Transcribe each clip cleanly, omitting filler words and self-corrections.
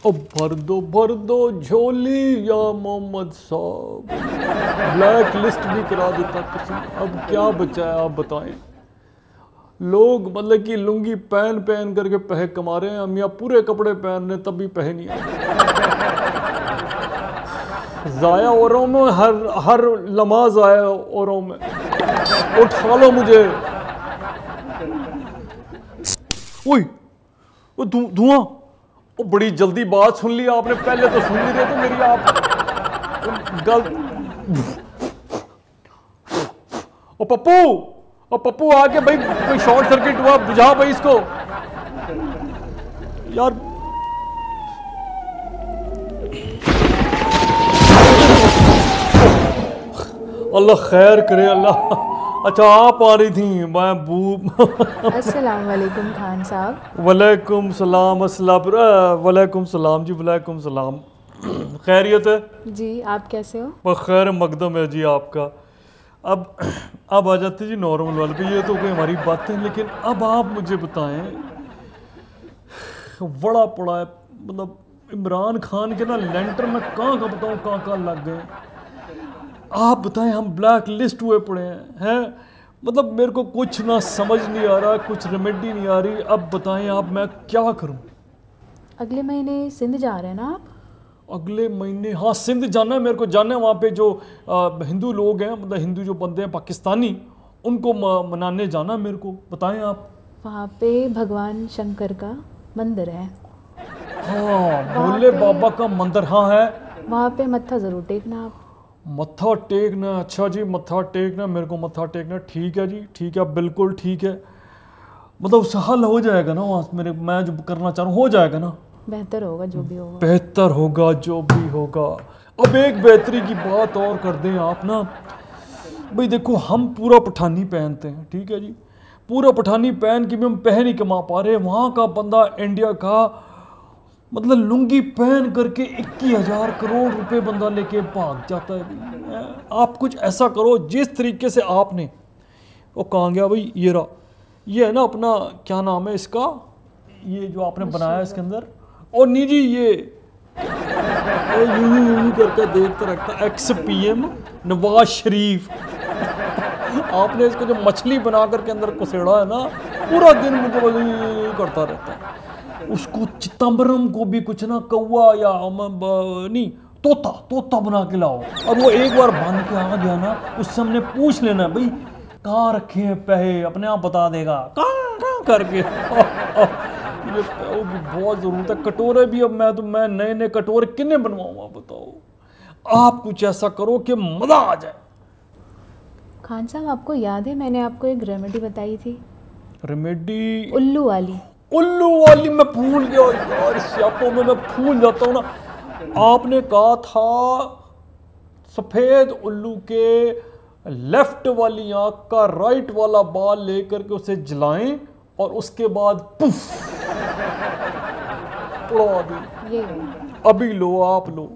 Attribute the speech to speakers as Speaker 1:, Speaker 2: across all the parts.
Speaker 1: अब भर दो झोली या मोहम्मद साहब, ब्लैक लिस्ट भी करा देता किसी। अब क्या बचा है आप बताएं। लोग मतलब कि लुंगी पहन पहन करके पैसे कमा रहे हैं, हम यहाँ पूरे कपड़े पहन रहे तब भी पैसे नहीं आते। जाया हो रहा हूँ मैं, हर लम्हा जाया हो रहा हूँ मैं। उठा लो मुझे। ओए वो धुआं, वो बड़ी जल्दी बात सुन ली आपने, पहले तो सुन नहीं रहे थे मेरी आप गलत। ओ पप्पू आके भाई कोई शॉर्ट सर्किट हुआ, बुझा भाई इसको यार। अल्लाह खैर करे अल्लाह। अच्छा आप आ रही थी, मैं
Speaker 2: अस्सलाम वालेकुम खान साहब।
Speaker 1: वालेकुम सलाम। वालेकुम सलाम जी, वालेकुम सलाम। खैरियत है
Speaker 2: जी, आप कैसे हो?
Speaker 1: खैर मकदम है जी आपका। अब आ जाते जी नॉर्मल वाले पे, ये तो कोई हमारी बातें। लेकिन अब आप मुझे बताएं, बड़ा पड़ा है मतलब इमरान खान के ना लेंटर में कहाँ बताऊँ कहाँ लग गए। आप बताएं, हम ब्लैक लिस्ट हुए पड़े हैं मतलब मेरे को कुछ ना समझ नहीं आ रहा, कुछ रेमेडी नहीं आ रही। अब बताएं आप, मैं क्या करूं।
Speaker 2: अगले महीने सिंध जा रहे हैं ना आप?
Speaker 1: अगले महीने? हाँ सिंध जाना है मेरे को, जाना है। वहाँ पे जो हिंदू लोग हैं, मतलब हिंदू जो बंदे हैं पाकिस्तानी, उनको मनाने जाना है मेरे को। बताएं आप।
Speaker 2: वहाँ पे भगवान शंकर का मंदिर है।
Speaker 1: हाँ भोले बाबा का मंदिर, हाँ है।
Speaker 2: वहाँ पे मत्था ज़रूर टेकना आप।
Speaker 1: मत्था टेकना? अच्छा जी मत्था टेकना, मेरे को मत्था टेकना। ठीक है जी, ठीक है, बिल्कुल ठीक है। मतलब उससे हल हो जाएगा ना वहाँ मेरे, मैं जो करना चाह रहा हूँ हो जाएगा ना?
Speaker 2: बेहतर होगा जो भी होगा।
Speaker 1: बेहतर होगा जो भी होगा। अब एक बेहतरी की बात और कर दें आप ना भाई, देखो हम पूरा पठानी पहनते हैं, ठीक है जी, पूरा पठानी पहन के भी हम पैसे नहीं कमा पा रहे। वहाँ का बंदा इंडिया का मतलब लुंगी पहन करके 21,000 करोड़ रुपए बंदा लेके भाग जाता है। आप कुछ ऐसा करो जिस तरीके से आपने, वो कहाँ गया भाई, ये रहा, ये है ना अपना क्या नाम है इसका, ये जो आपने बनाया इसके अंदर, और नहीं जी ये यूं करके देखते रखता, XPM नवाज शरीफ। आपने इसको जो मछली बना करके अंदर कुसेड़ा है ना, पूरा दिन मुझे वही करता रहता है। उसको चिदम्बरम को भी कुछ ना कौवा या नहीं तोता बना के लाओ। और वो एक बार बन के आ गया ना, उससे हमने पूछ लेना भाई कहाँ रखे हैं पैसे, अपने आप बता देगा कहाँ करके। मुझे पैसों की बहुत ज़रूरत है। कटोरे भी अब मैं नए कटोरे किन्ने बनवाऊँ आप बताओ। आप कुछ ऐसा करो कि मज़ा आ जाए।
Speaker 2: खान साहब आपको याद है मैंने आपको एक रेमेडी बताई थी?
Speaker 1: रेमेडी?
Speaker 2: उल्लू वाली।
Speaker 1: उल्लू वाली मैं भूल गया यार, इस स्यापों में मैं भूल जाता हूँ ना। आपने कहा था सफ़ेद उल्लू के लेफ्ट वाली आंख का राइट वाला बाल लेकर के उसे जलाएं और उसके बाद पुफ उड़ा दें।
Speaker 2: ये
Speaker 1: अभी लो, आप लो।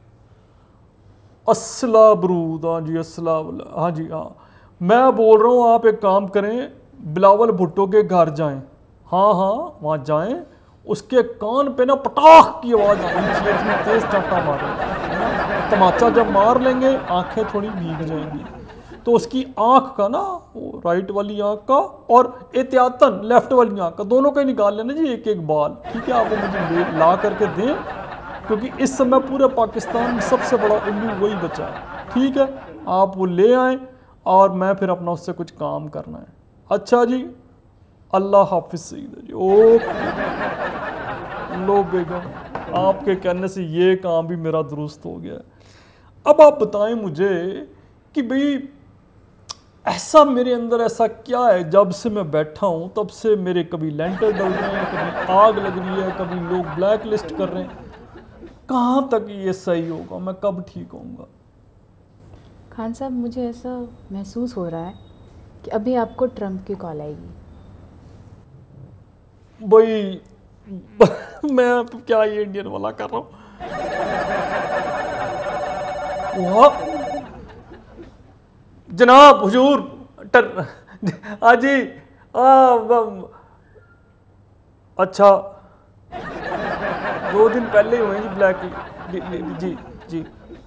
Speaker 1: अस्सला बरूद। हाँ जी अस्सला, हाँ जी हाँ। मैं बोल रहा हूँ आप एक काम करें, बिलावल भुट्टो के घर जाएं। हाँ वहाँ जाएं, उसके कान पे ना पटाख की आवाज़ आनी चाहिए, इतनी तेज चाटा मारे। तमाचा जब मार लेंगे आंखें थोड़ी भीग जाएंगी, तो उसकी आंख का ना, वो राइट वाली आंख का और एहतियातन लेफ्ट वाली आंख का, दोनों का ही निकाल लेना जी एक एक बाल। ठीक है, आप वो मुझे ला करके दें, क्योंकि इस समय पूरे पाकिस्तान में सबसे बड़ा उल्लू वही बचा है। ठीक है, आप वो ले आएँ और मैं फिर अपना उससे कुछ काम करना है। अच्छा जी, अल्लाह हाफिज़ सईद जी। ओके लो बेगम, आपके कहने से ये काम भी मेरा दुरुस्त हो गया। अब आप बताएं मुझे कि भाई ऐसा मेरे अंदर ऐसा क्या है, जब से मैं बैठा हूँ तब से मेरे कभी लेंटर डल रहे हैं, कभी आग लग रही है, कभी लोग ब्लैक लिस्ट कर रहे हैं। कहाँ तक ये सही होगा, मैं कब ठीक होऊंगा?
Speaker 2: खान साहब मुझे ऐसा महसूस हो रहा है कि अभी आपको ट्रंप की कॉल आएगी।
Speaker 1: भाई मैं क्या ये इंडियन वाला कर रहा हूँ? जनाब हुजूर जी अच्छा 2 दिन पहले ही हुए जी ब्लैक जी जी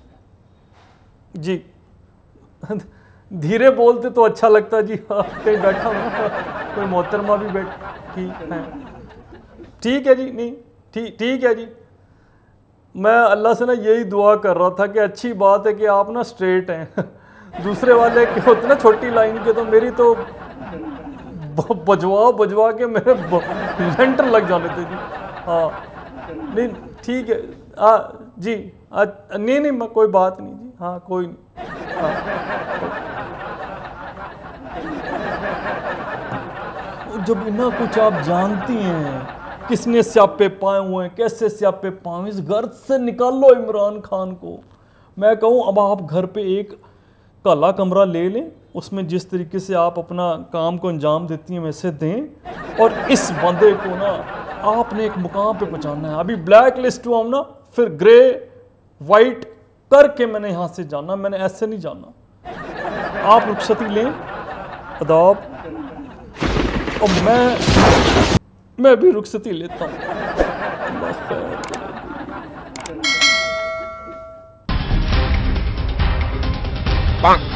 Speaker 1: जी। धीरे बोलते तो अच्छा लगता जी। हाँ, कहीं बैठा हूँ, कोई मोहतरमा भी बैठी है। ठीक है जी, नहीं ठीक है जी। मैं अल्लाह से ना यही दुआ कर रहा था कि अच्छी बात है कि आप ना स्ट्रेट हैं। दूसरे वाले के होते ना छोटी लाइन के, तो मेरी तो बजवा के मेरे लेंटर लग जाने थे जी। हाँ नहीं ठीक है जी। नहीं कोई बात नहीं जी। हाँ कोई नहीं। हाँ जब इतना कुछ आप जानती हैं, किसने स्यापे पाए हुए हैं, कैसे स्यापे पाए, इस घर से निकालो इमरान खान को। मैं कहूँ अब आप घर पे एक काला कमरा ले लें, उसमें जिस तरीके से आप अपना काम को अंजाम देती हैं वैसे दें, और इस बंदे को ना आपने एक मुकाम पे पहुंचाना है। अभी ब्लैक लिस्ट हुआ हूँ ना, फिर ग्रे वाइट करके मैंने यहाँ से जाना, मैंने ऐसे नहीं जाना। आप रुखसती लें, अदाब, और मैं भी रुखसती लेता हूँ। अल्लाह खैर करे।